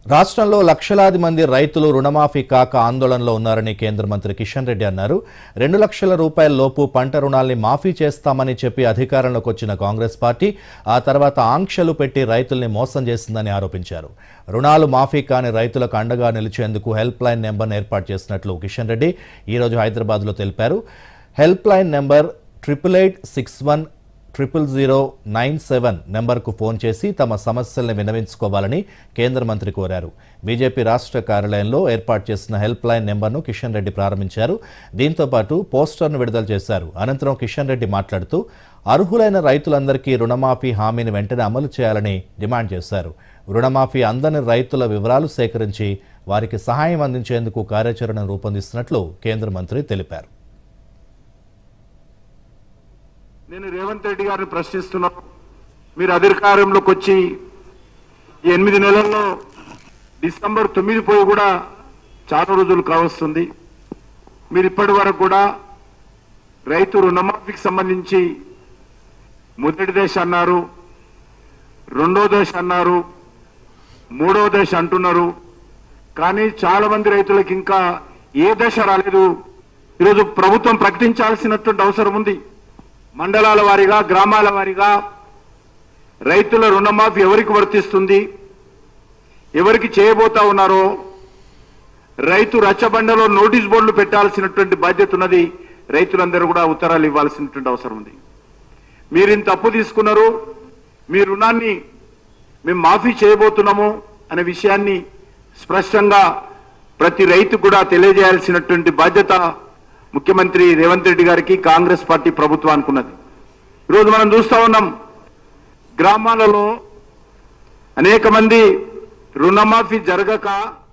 రాష్ట్రంలో లక్షలాది మంది రైతులు రుణమాఫీ కాక ఆందోళనలో ఉన్నారని కేంద్ర మంత్రి కిషన్ రెడ్డి అన్నారు. 2 లక్షల రూపాయల లోపు పంట రుణాల్ని మాఫీ చేస్తామని చెప్పి అధికారంలోకి వచ్చిన కాంగ్రెస్ పార్టీ ఆ తర్వాత ఆంక్షలు పెట్టి రైతుల్ని మోసం చేసిందని ఆరోపించారు. రుణాలు మాఫీ కాని రైతులకు అండగా నిలిచేందుకు హెల్ప్ లైన్ నెంబర్ను ఏర్పాటు చేసినట్లు కిషన్ రెడ్డి ఈ రోజు హైదరాబాద్లో తెలిపారు. హెల్ప్ లైన్ నెంబర్ 8886000097 నెంబర్కు ఫోన్ చేసి తమ సమస్యల్ని విన్నవించుకోవాలని కేంద్ర మంత్రి కోరారు. బీజేపీ రాష్ట్ర కార్యాలయంలో ఏర్పాటు చేసిన హెల్ప్ లైన్ నెంబర్ను కిషన్ రెడ్డి ప్రారంభించారు. దీంతో పాటు పోస్టర్ను విడుదల చేశారు. అనంతరం కిషన్ రెడ్డి మాట్లాడుతూ అర్హులైన రైతులందరికీ రుణమాఫీ హామీని వెంటనే అమలు చేయాలని డిమాండ్ చేశారు. రుణమాఫీ అందని రైతుల వివరాలు సేకరించి వారికి సహాయం అందించేందుకు కార్యాచరణ రూపొందిస్తున్నట్లు కేంద్ర మంత్రి తెలిపారు. నేను రేవంత్ రెడ్డి గారిని ప్రశ్నిస్తున్నాను. మీరు అధికారంలోకి వచ్చి 8 నెలల్లో డిసెంబర్ 9 పోయి కూడా చాలా రోజులు కావస్తుంది. మీరు ఇప్పటి వరకు కూడా రైతు రుణమాఫీకి సంబంధించి మొదటి దశ అన్నారు, రెండో దశ అన్నారు, మూడో దశ అంటున్నారు. కానీ చాలా మంది రైతులకు ఇంకా ఏ దశ రాలేదు. ఈరోజు ప్రభుత్వం ప్రకటించాల్సినటువంటి అవసరం ఉంది. మండలాల వారీగా, గ్రామాల వారీగా రైతుల రుణమాఫీ ఎవరికి వర్తిస్తుంది, ఎవరికి చేయబోతా ఉన్నారో రైతు రచ్చబండలో నోటీస్ బోర్డులు పెట్టాల్సినటువంటి బాధ్యత ఉన్నది. రైతులందరూ కూడా ఉత్తరాలు ఇవ్వాల్సినటువంటి అవసరం ఉంది. మీరు ఇంత అప్పు తీసుకున్నారు, మీ రుణాన్ని మేము మాఫీ చేయబోతున్నాము అనే విషయాన్ని స్పష్టంగా ప్రతి రైతు కూడా తెలియజేయాల్సినటువంటి బాధ్యత ముఖ్యమంత్రి రేవంత్ రెడ్డి గారికి, కాంగ్రెస్ పార్టీ ప్రభుత్వానికి ఉన్నది. ఈరోజు మనం చూస్తా ఉన్నాం, గ్రామాలలో అనేక మంది రుణమాఫీ జరగక